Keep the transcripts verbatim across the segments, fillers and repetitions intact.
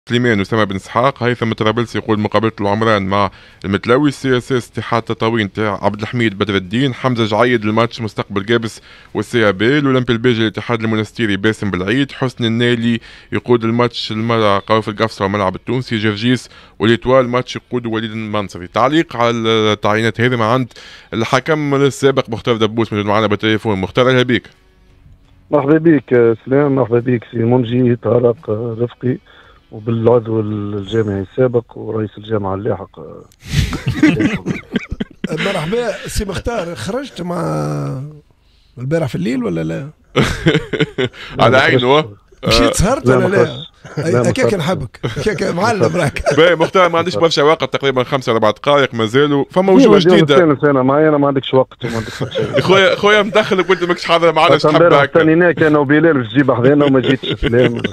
سليمان وسام بن اسحاق. هيثم طرابلسي يقول مقابله العمران مع المتلوي. السي اس اس اتحاد تطاوين تاع عبد الحميد بدر الدين. حمزه جعيد الماتش مستقبل جابس والسي بي. الاولمبي البيجي الاتحاد المنستيري باسم بالعيد. حسن النالي يقود الماتش المرة قوي في القفصه والملعب التونسي. جرجيس وليتوال ماتش يقود وليد المنصري. تعليق على التعيينات هذه ما عند الحكم السابق مختار دبوس موجود معنا بالتليفون. مختار اهلا بك. مرحبا بك سلام، مرحبا بك سي منجي طارق رفقي وبالعضو الجامعي السابق ورئيس الجامعه اللاحق. مرحبا سي مختار، خرجت مع البارح في الليل ولا لا؟ على عينه. مشيت سهرت ولا لا؟ هكاك نحبك، هكاك معلم راك. باهي مختار ما عنديش برشا وقت، تقريبا خمسة أربع دقائق مازالوا. فما وجوه جديدة. انا معايا انا ما عندكش وقت وما عندكش شيء. خويا خويا مدخلك وانت ماكش حاضر معنا. اش تحب هكا؟ استنيناك انا وبلال باش تجيب حذانا وما جيتش. سلام.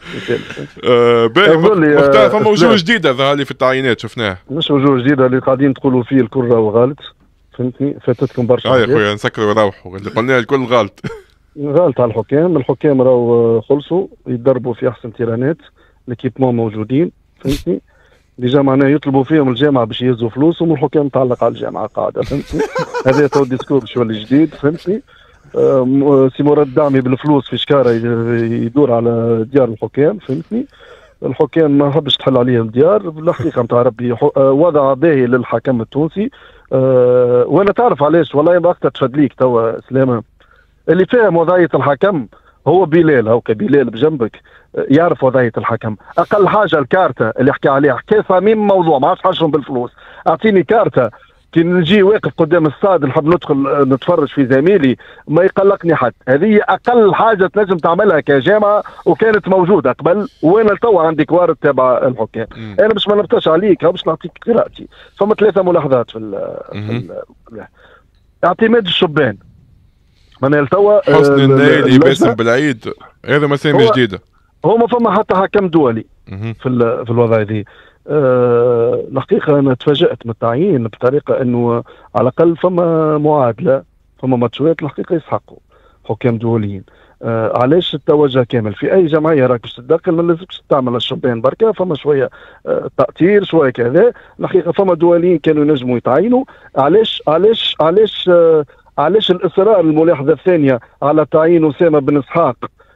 باهي مختار فما وجوه جديدة ظهر لي في التعيينات شفناها. مش وجوه جديدة اللي قاعدين تقولوا فيه الكل راهو غلط، فهمتني؟ فاتتكم برشا. اه يا خويا نسكروا وروحوا، اللي قلناه الكل غلط. غلط على الحكام، الحكام راهو خلصوا يتدربوا في احسن تيرانات، ليكيبمون موجودين، فهمتني؟ ديجا معناه يطلبوا فيهم الجامعه باش يهزوا فلوسهم والحكام تعلق على الجامعه قاعده، فهمتني؟ هذا تو الديسكور باش يولي جديد، فهمتني؟ آه سي مراد الدعمي بالفلوس في شكاره يدور على ديار الحكام، فهمتني؟ الحكام ما حبش تحل عليهم ديار، بالحقيقه نتاع ربي وضع باهي للحكم التونسي. آه وانا تعرف علاش والله ما اكثر تفاد ليك توا سلامه، اللي فاهم وضعيه الحكم هو بلال. هوكا بلال بجنبك يعرف وضعيه الحكم. اقل حاجه الكارته اللي حكى عليها حكى صميم موضوع ما عادش حاجهم بالفلوس. اعطيني كارته كي نجي واقف قدام الصاد نحب ندخل نتفرج في زميلي ما يقلقني حد. هذه اقل حاجه تنجم تعملها كجامعه وكانت موجوده قبل، وانا توا عندي كوارث تابع الحكام. م. انا باش ما نبطاش عليك باش نعطيك قراءتي. فما ثلاثه ملاحظات في ال في ال اعتماد الشبان. معناها توا حسن النالي باسم بالعيد هذا مسامي جديده. هو ما فما حتى حكم دولي في في الوضع هذه. أه الحقيقه انا تفاجات من التعيين بطريقه انه على الاقل فما معادله، فما ماتشات الحقيقه يسحقوا حكام دوليين. أه علاش التوجه كامل في اي جمعيه راك باش تدخل ما لازمش تعمل الشبان بركه، فما شويه أه تاثير شويه كذا. الحقيقه فما دوليين كانوا ينجموا يتعينوا. علاش علاش علاش أه علاش الاصرار الملاحظه الثانيه على تعيين اسامه بن اسحاق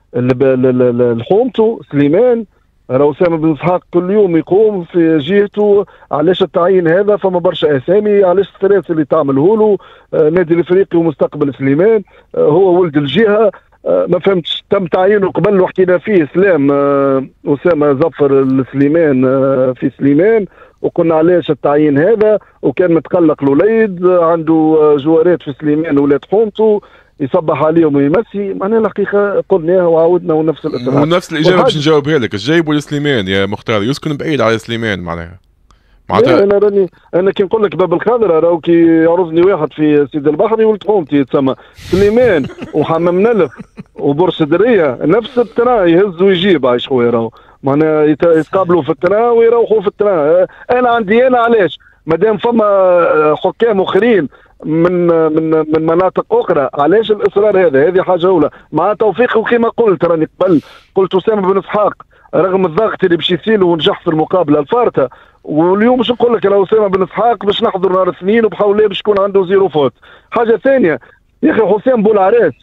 الحومته سليمان؟ راه اسامه بن اسحاق كل يوم يقوم في جهته. علاش التعيين هذا؟ فما برشا اسامي. علاش الثلاث اللي تعمله له آه نادي الافريقي ومستقبل سليمان آه هو ولد الجهه آه ما فهمتش. تم تعيينه قبل وحكينا فيه سلام آه اسامه ظفر السليمان آه في سليمان، وقلنا علاش التعيين هذا، وكان متقلق الوليد عنده جوارات في سليمان ولاد حومته يصبح عليهم ويمسي. معناها الحقيقه قلناها وعاودنا ونفس الاطلاق ونفس الاجابه باش نجاوبها لك. ايش جايبوا لسليمان يا مختار؟ يسكن بعيد على سليمان معناها. معناتها انا راني انا كي نقول لك باب الخضراء راهو كي يعرضني واحد في سيد البحري ولد حومتي يتسمى سليمان وحمام نلف وبرش دريه نفس الترا يهز ويجيب عايش خويا راهو. معناها يتقابلوا في الترا ويروحوا في الترا. انا عندي انا علاش مادام فما حكام اخرين من من من مناطق اخرى علاش الاصرار هذا؟ هذه حاجه اولى مع توفيق. وكما قلت راني قبل قلت اسامه بن اسحاق رغم الضغط اللي باش يصير ونجح في المقابله الفارته، واليوم باش نقول لك لو اسامه بن اسحاق باش نحضر نهار الاثنين وبحول باش يكون عنده زيرو فوت. حاجه ثانيه يا اخي حسام بولعراس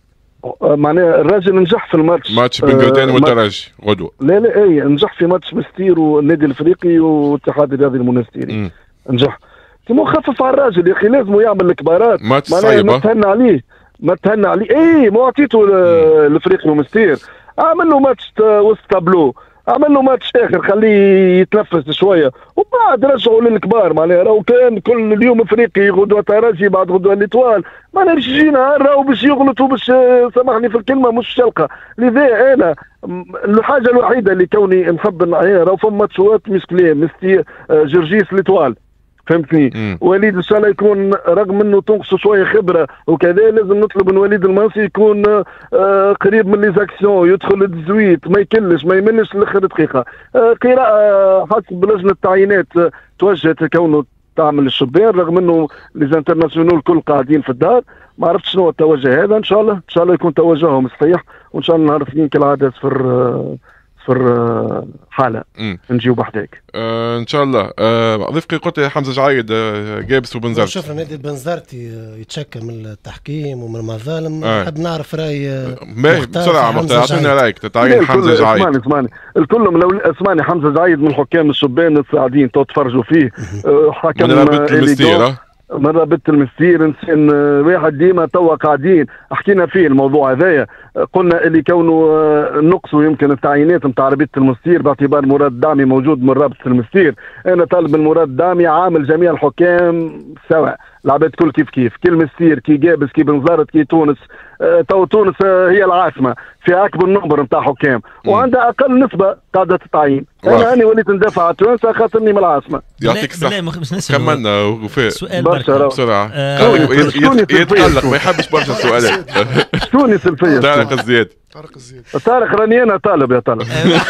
معناها الراجل نجح في الماتش ماتش بن قردان آه والترجي غدوه. لا لا اي نجح في ماتش مستير والنادي الافريقي والاتحاد الرياضي المنستيري نجح. كيما خفف على الراجل يا اخي لازم يعمل الكبارات. ماتش صعيب ما تهنى عليه ما تهنى عليه. اي مو عطيته الافريقي ومستير، عمل له ماتش وسط تابلو، عمل له ماتش اخر خليه يتنفس شويه وبعد رجعوا للكبار. معناها راهو كان كل اليوم افريقي غدوه ترجي بعد غدوه الاتوال. معناها باش يجي نهار راهو باش يغلط وباش سامحني في الكلمه مش شلقه. لذا انا الحاجه الوحيده اللي كوني نحب نعيها راهو فما ماتشات مسكليه مستي جرجيس الاتوال، فهمتني؟ وليد ان شاء الله يكون رغم انه تنقصه شويه خبره وكذا لازم نطلب من وليد المنصي يكون آه قريب من لي زاكسيون، يدخل التزويت ما يكلش ما يملش لاخر دقيقه. آه قراءه حسب لجنه التعيينات آه توجهت كونه تعمل الشبان رغم انه لي انترناسيونال الكل قاعدين في الدار. ما عرفتش شنو التوجه هذا. ان شاء الله ان شاء الله يكون توجههم صحيح، وان شاء الله نهار الاثنين كالعاده صفر آه صفر حاله نجيو بحداك. آه ان شاء الله. آه رفقي قلت يا حمزه جعيد، آه جابس وبنزرتي. شوف نادي بنزرتي يتشكى من التحكيم ومن المظالم. نحب آه. نعرف راي بسرعه مختار، اعطينا رايك تعيين حمزه جعيد. اسمعني اسمعني الكل لو اسمعني حمزه جعيد من الحكام الشبان الصاعدين تتفرجوا فيه. حكم من رابطه المستير من رابطه المستير انسان واحد ديما توا قاعدين حكينا فيه الموضوع هذايا. قلنا اللي كونه نقصوا يمكن التعيينات نتاع رابطه المستير باعتبار مراد دعمي موجود من رابطه المستير. انا طالب من مراد دعمي عامل جميع الحكام سواء، العباد كل كيف كيف، كي المستير كي جابس كي بنزرت كي تونس. أه تو تونس هي العاصمه فيها اكبر نمبر نتاع حكام وعندها اقل نسبه قاعده تتعين. انا اني وليت ندافع على تونس خاطرني من العاصمه. يعطيك الصحه. كملنا وفاء سؤال بسرعه. يتقلق ما يحبش برشا سؤالات. تونس الفيا طارق الزيادي. طارق الزيادي. طارق راني انا طالب يا طالب.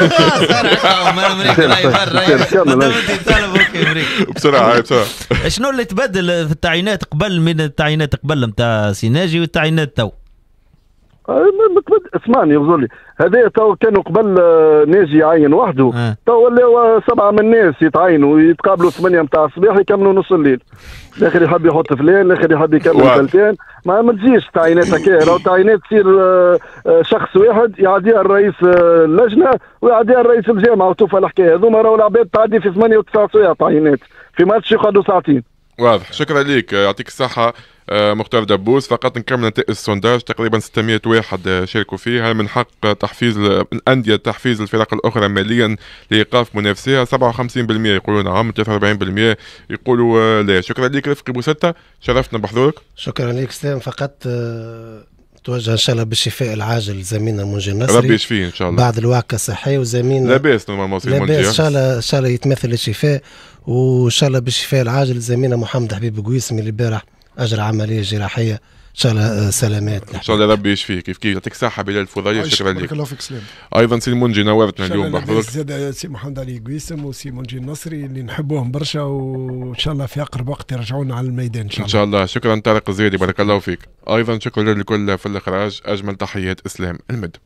بسرعه بسرعه. شنو اللي تبدل في التعيينات قبل من التعيينات قبل نتاع سيناجي والتعيينات تو؟ اسمعني يغزولي هذا تو كانوا قبل ناجي يعين وحده. آه. تو ولاو سبعه من الناس يتعينوا ويتقابلوا ثمانيه نتاع الصباح يكملوا نص الليل. الاخر يحب يحط فلان، الاخر يحب يكمل ثلثان. ما ما تجيش تعيينات هكا، راهو تعيينات تصير شخص واحد يعديها الرئيس اللجنه ويعديها الرئيس الجامعه وتوفى الحكايه. هذوما راهو العباد تعدي في ثمانيه وتسع ساعات تعيينات، في ماتش يقعدوا ساعتين. واضح. شكرا لك، يعطيك الصحة مختار دبوس. فقط نكمل نتائج السونداج. تقريبا ستمائة واحد شاركوا فيه. هل من حق تحفيز الأندية تحفيز الفرق الأخرى ماليا لإيقاف منافسها؟ سبعة وخمسين بالمئة يقولون نعم، ثلاثة وأربعين بالمئة يقولوا لا. شكرا لك رفقي بوستة، شرفتنا بحضورك. شكرا لك سلام. فقط توجه ان شاء الله بالشفاء العاجل زميلنا منجي النصري، ربي يشفيه ان شاء الله بعد الوعكه الصحيه. وزميلنا لاباس نورمالمون لاباس ان شاء الله ان شاء الله يتمثل الشفاء، وان شاء الله بالشفاء العاجل زميلنا محمد حبيب قويس من البارح اجرى عمليه جراحيه ان شاء الله سلامات ان شاء الله ربي يشفيه. كيف كيف يعطيك الصحه بلال الفضيلي. شكرا لك. بارك الله فيك سلام. ايضا سي منجي نورتنا اليوم بحضورك. زاد سي محمد علي قويسم وسي منجي النصري اللي نحبوهم برشا، وان شاء الله في اقرب وقت يرجعونا على الميدان ان شاء الله. ان شاء الله. شكرا طارق الزيادي، بارك الله فيك. ايضا شكرا للكل في الاخراج. اجمل تحيات اسلام المد.